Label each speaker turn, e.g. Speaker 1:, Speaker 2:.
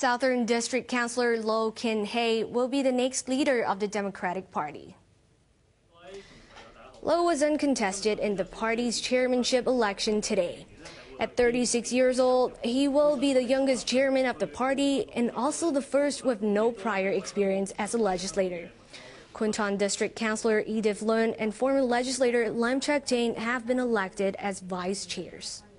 Speaker 1: Southern District Councilor Kin-hei will be the next leader of the Democratic Party. Lo was uncontested in the party's chairmanship election today. At 36 years old, he will be the youngest chairman of the party and also the first with no prior experience as a legislator. Kwinchon District Councilor Edith Leung and former legislator Lim Chek-jain have been elected as vice chairs.